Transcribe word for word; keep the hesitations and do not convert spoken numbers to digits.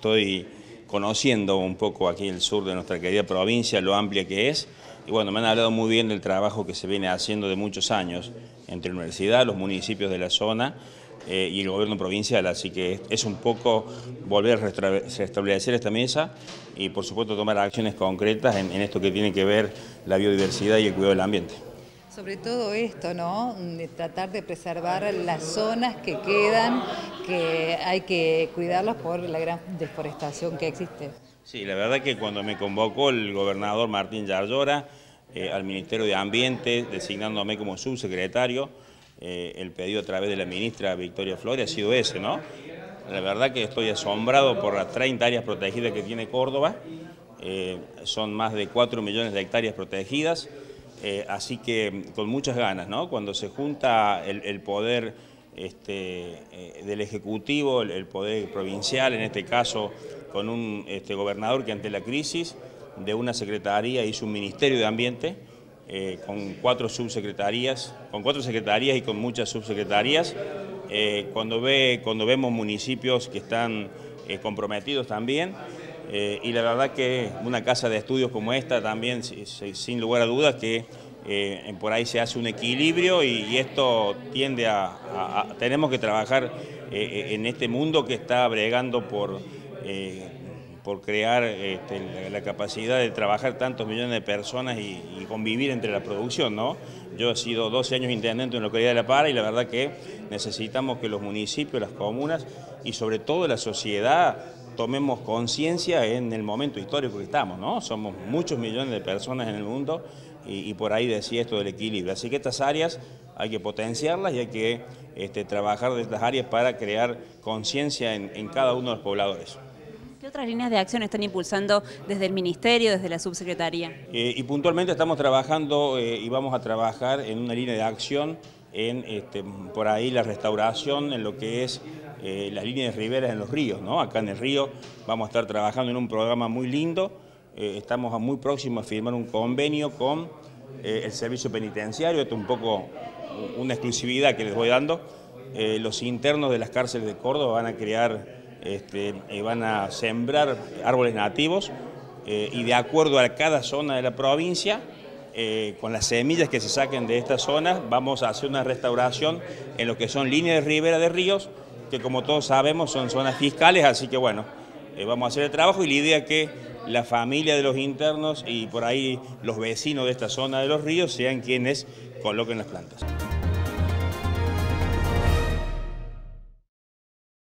estoy conociendo un poco aquí el sur de nuestra querida provincia, lo amplia que es. Y bueno, me han hablado muy bien del trabajo que se viene haciendo de muchos años entre la universidad, los municipios de la zona eh, y el gobierno provincial. Así que es un poco volver a restablecer esta mesa y por supuesto tomar acciones concretas en, en esto que tiene que ver la biodiversidad y el cuidado del ambiente. Sobre todo esto, ¿no? De tratar de preservar las zonas que quedan, que hay que cuidarlas por la gran deforestación que existe. Sí, la verdad que cuando me convocó el gobernador Martín Yarlora eh, al Ministerio de Ambiente, designándome como subsecretario, eh, el pedido a través de la ministra Victoria Flores ha sido ese, ¿no? La verdad que estoy asombrado por las treinta áreas protegidas que tiene Córdoba, eh, son más de cuatro millones de hectáreas protegidas. Eh, así que con muchas ganas, ¿no? Cuando se junta el, el poder este, eh, del Ejecutivo, el, el poder provincial, en este caso con un este, gobernador que ante la crisis de una secretaría hizo un Ministerio de Ambiente, eh, con cuatro subsecretarías, con cuatro secretarías y con muchas subsecretarías, eh, cuando, ve, cuando vemos municipios que están eh, comprometidos también. Eh, y la verdad que una casa de estudios como esta también, sin lugar a dudas, que eh, por ahí se hace un equilibrio y, y esto tiende a, a, a... Tenemos que trabajar eh, en este mundo que está bregando por, eh, por crear este, la, la capacidad de trabajar tantos millones de personas y, y convivir entre la producción, ¿no? Yo he sido doce años intendente en la localidad de La Para y la verdad que necesitamos que los municipios, las comunas y sobre todo la sociedad tomemos conciencia en el momento histórico que estamos, ¿no? Somos muchos millones de personas en el mundo y, y por ahí decía esto del equilibrio. Así que estas áreas hay que potenciarlas y hay que este, trabajar de estas áreas para crear conciencia en, en cada uno de los pobladores. ¿Qué otras líneas de acción están impulsando desde el Ministerio, desde la Subsecretaría? Eh, y puntualmente estamos trabajando eh, y vamos a trabajar en una línea de acción en este, por ahí la restauración, en lo que es eh, las líneas de riberas en los ríos, ¿no? Acá en el río vamos a estar trabajando en un programa muy lindo, eh, estamos muy próximos a firmar un convenio con eh, el servicio penitenciario, esto es un poco una exclusividad que les voy dando. Eh, los internos de las cárceles de Córdoba van a crear, este, eh, van a sembrar árboles nativos eh, y de acuerdo a cada zona de la provincia, Eh, con las semillas que se saquen de estas zonas, vamos a hacer una restauración en lo que son líneas de ribera de ríos, que como todos sabemos son zonas fiscales, así que bueno, eh, vamos a hacer el trabajo y la idea es que la familia de los internos y por ahí los vecinos de esta zona de los ríos sean quienes coloquen las plantas.